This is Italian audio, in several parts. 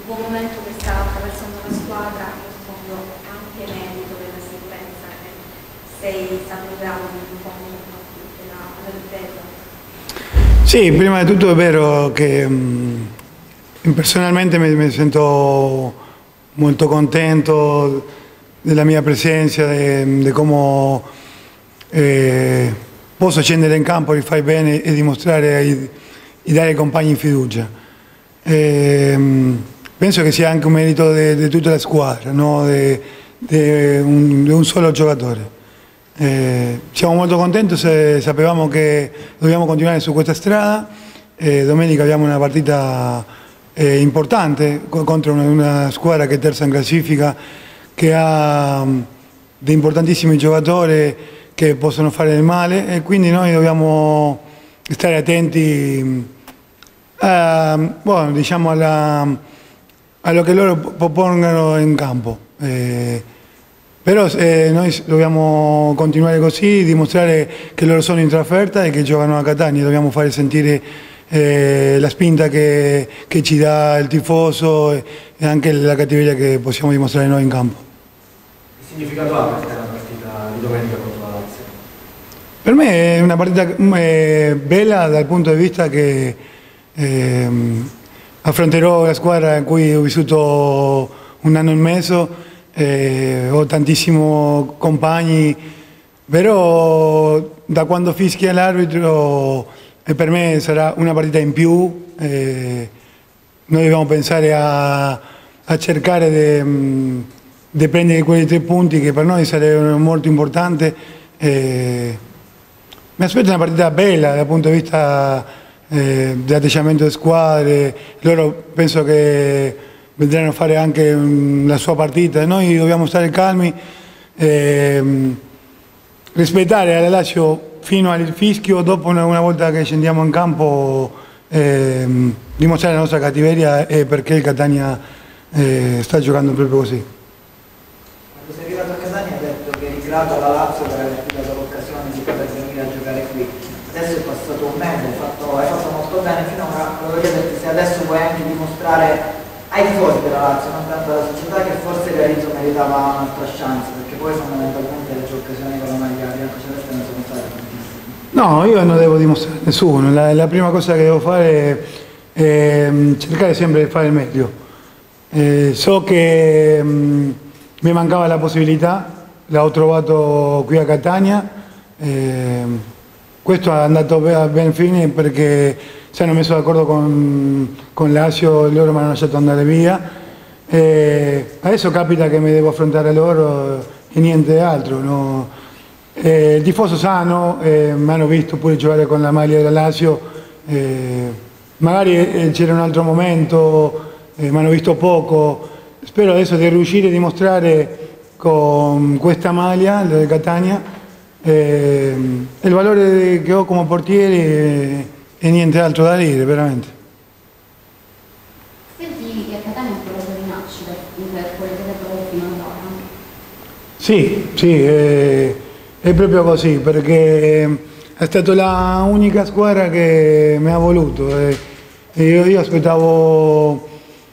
buon momento che sta attraversando la squadra, in fondo anche merito della sicurezza che sei stato in grado di imponere alla difesa. Sì, prima di tutto è vero che personalmente mi sento molto contento della mia presenza, di come posso scendere in campo, rifare bene e dimostrare e dare ai compagni fiducia. Penso che sia anche un merito di tutta la squadra, no? di un solo giocatore. Siamo molto contenti, sapevamo che dobbiamo continuare su questa strada. Domenica abbiamo una partita importante contro una squadra che è terza in classifica, che ha dei importantissimi giocatori che possono fare del male, e quindi noi dobbiamo stare attenti diciamo a lo che loro propongono in campo. Però noi dobbiamo continuare così, dimostrare che loro sono in trasferta e che giocano a Catania. Dobbiamo fare sentire la spinta che ci dà il tifoso e anche la cattiveria che possiamo dimostrare noi in campo. Che significato ha per te la partita di domenica contro la Lazio? Per me è una partita bella dal punto di vista che affronterò la squadra in cui ho vissuto un anno e mezzo. Ho tantissimi compagni, però da quando fischia l'arbitro per me sarà una partita in più. Noi dobbiamo pensare a cercare di prendere quei 3 punti che per noi sarebbero molto importanti. Mi aspetto una partita bella dal punto di vista dell'atteggiamento delle squadre. Loro penso che vedranno fare anche la sua partita. Noi dobbiamo stare calmi, rispettare la Lazio fino al fischio. Dopo, una volta che scendiamo in campo, dimostrare la nostra cattiveria e perché il Catania sta giocando proprio così. Quando sei arrivato a Catania hai detto che eri grato alla Lazio per averti dato l'occasione di poter venire a giocare qui. Adesso è passato un mese, hai fatto molto bene finora. Volevo chiederti se adesso vuoi anche dimostrare ai tifosi della Lazio, non tanto alla società, che forse Realizzo meritava un'altra chance, perché poi fondamentalmente le sue occasioni con la maglia biancoceleste non sono state tantissime. No, io non devo dimostrare a nessuno. La prima cosa che devo fare è cercare sempre di fare il meglio. So che mi mancava la possibilità, l'ho trovato qui a Catania. Questo è andato a ben fine perché si hanno messo d'accordo con Lazio, loro mi hanno lasciato andare via. Adesso capita che mi devo affrontare loro e niente altro. No? Il tifoso sano, mi hanno visto pure giocare con la maglia della Lazio, magari c'era un altro momento, mi hanno visto poco. Spero adesso di riuscire a dimostrare con questa maglia del Catania il valore che ho come portiere e niente altro da dire, veramente. Senti che a Catania è un progetto di nascita per quello che è stato fino ad ora? Sì, è proprio così, perché è stata la unica squadra che mi ha voluto. Io aspettavo,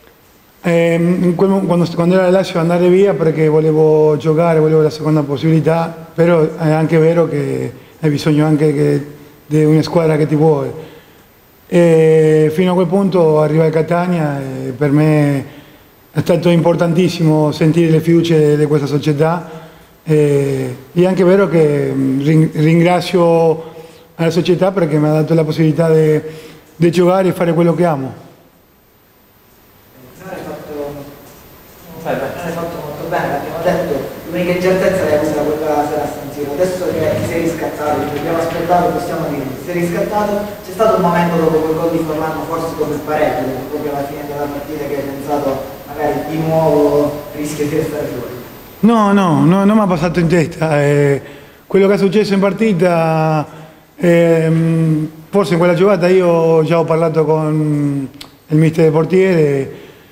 quando era Lazio, andare via perché volevo giocare, volevo la seconda possibilità, però è anche vero che hai bisogno anche di una squadra che ti vuole. E fino a quel punto arrivai a Catania e per me è stato importantissimo sentire le fiducie di questa società, e è anche vero che ringrazio la società perché mi ha dato la possibilità di giocare e fare quello che amo. Non hai fatto molto bene, abbiamo detto, l'unica incertezza l'hai avuta quella sera a San Siro. Adesso che ti sei riscattato, ci abbiamo aspettato, possiamo dire, ti sei riscattato. C'è stato un momento dopo quel gol di Forlano, forse dopo il pareggio, proprio alla fine della partita, che hai pensato magari di nuovo rischia di restare fuori? No, non mi ha passato in testa. Quello che è successo in partita, forse in quella giocata io già ho parlato con il mister del portiere.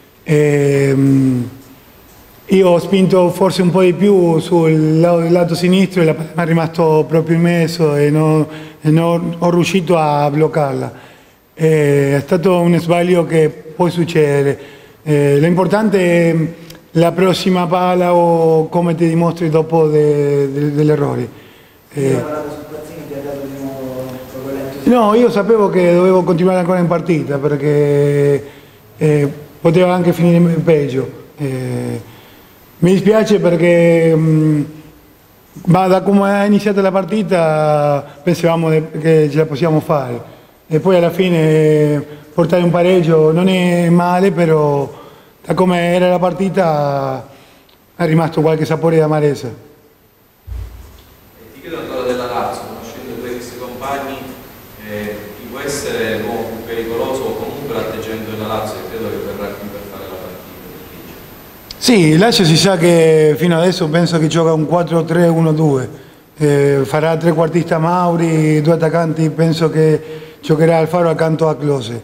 Io ho spinto forse un po' di più sul lato sinistro e la palla è rimasto proprio in mezzo e non ho riuscito a bloccarla. È stato un sbaglio che può succedere. L'importante è la prossima palla o come ti dimostri dopo degli errori. Quindi la parata su Pazzini ti ha dato di nuovo quell'entusiasmo? No, io sapevo che dovevo continuare ancora in partita perché poteva anche finire peggio. Mi dispiace perché da come è iniziata la partita pensavamo che ce la possiamo fare e poi alla fine portare un pareggio non è male, però da come era la partita è rimasto qualche sapore di amarezza. Ti chiedo ancora della Lazio, conoscendo i tuoi ex compagni, chi può essere l'uomo più pericoloso o comunque l'atteggiamento della Lazio che credo che verrà qui per fare la partita? Sì, Lazio si sa che fino adesso penso che gioca un 4-3-1-2, farà trequartista Mauri, 2 attaccanti, penso che giocherà Alfaro accanto a Klose.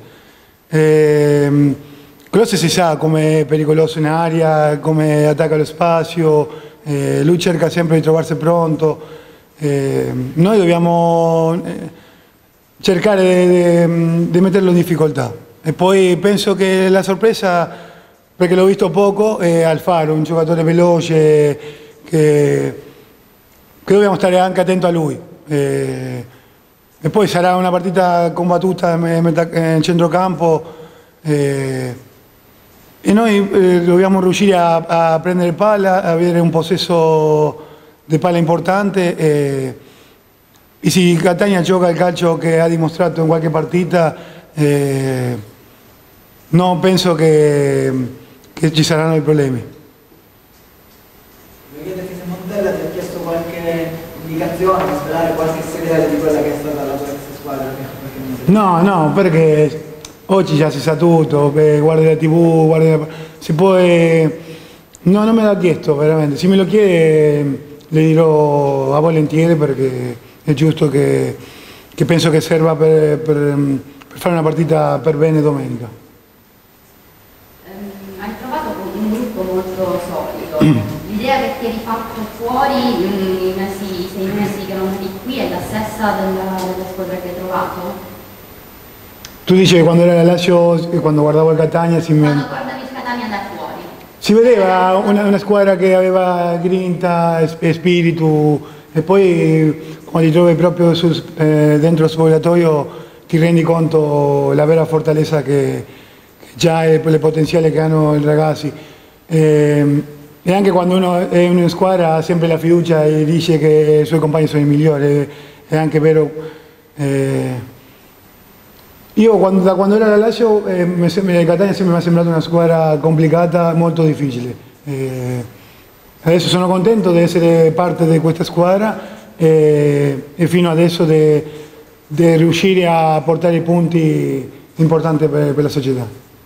Klose si sa come è pericoloso in aria, come attacca lo spazio, lui cerca sempre di trovarsi pronto. Noi dobbiamo cercare di metterlo in difficoltà e poi penso che la sorpresa, perché l'ho visto poco, è Alfaro, un giocatore veloce che dobbiamo stare anche attento a lui. E poi sarà una partita combattuta in centrocampo e noi dobbiamo riuscire a prendere palla, avere un possesso di palla importante e se Catania gioca il calcio che ha dimostrato in qualche partita, non penso che ci saranno i problemi. Voglio chiederti se Montella ti ha chiesto qualche indicazione, per svelare qualche segreto di quella che è stata la tua ex squadra? No, perché oggi già si sa tutto, guardi la TV, si può... No, non me l'ha chiesto veramente, se me lo chiede le dirò a volentieri perché è giusto che penso che serva per fare una partita per bene domenica. Hai trovato un gruppo molto solido, l'idea che ti eri fatto fuori i 6 mesi che non eri qui è la stessa della squadra che hai trovato? Tu dici che quando era la Lazio, quando guardavo il Catania Quando guardavi il Catania da fuori? si vedeva una squadra che aveva grinta e spirito e poi quando ti trovi proprio dentro lo spogliatoio ti rendi conto della vera fortalezza che già è il potenziale che hanno i ragazzi. E anche quando uno è in una squadra ha sempre la fiducia e dice che i suoi compagni sono i migliori, è anche vero. Io da quando era la Lazio il Catania sempre mi è sembrato una squadra complicata, molto difficile. Adesso sono contento di essere parte di questa squadra e fino adesso di riuscire a portare i punti importanti per la società.